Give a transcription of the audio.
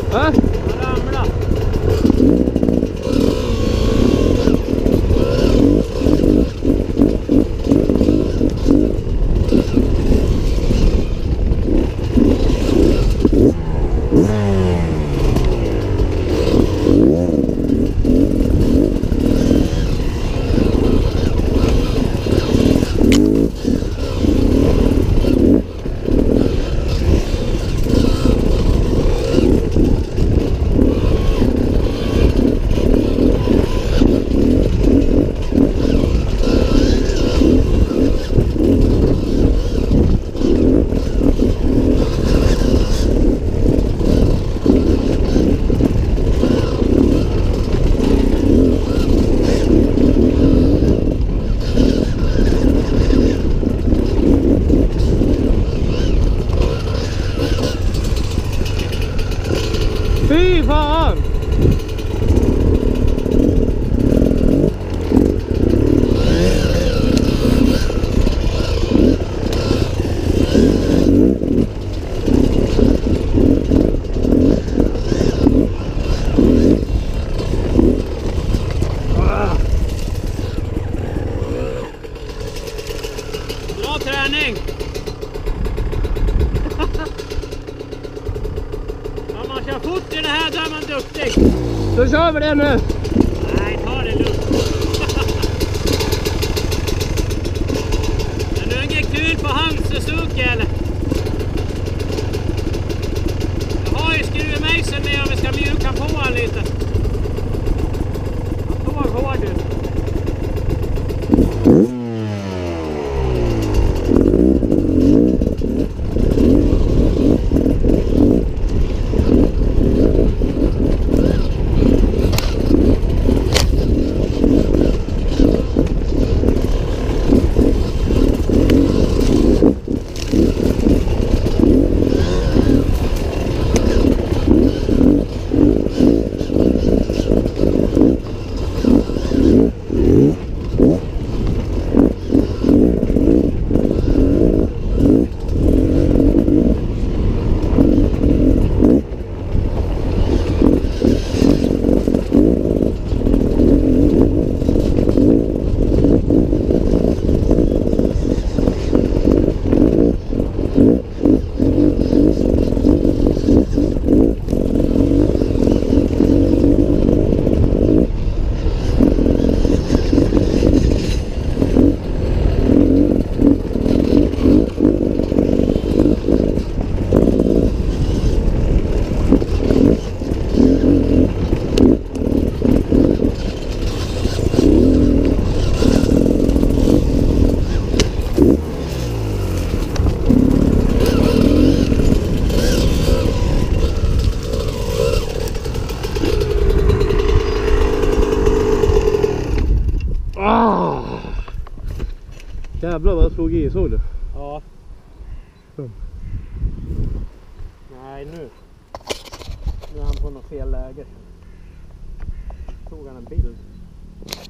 Va? Jag ramlar. Fy fan! Bra träning! Om man kör fort i det här, då är man duktig. Då kör vi det nu! Nej, ta det lugnt. Men du är inget kul på hans Suzuki eller? Jag har ju skruvmejseln med om vi ska mjuka på han lite. Han står hård ut. Jävlar vad jag slog i, såg du? Ja. Nej, nu är han på något fel läge. Tog han en bild.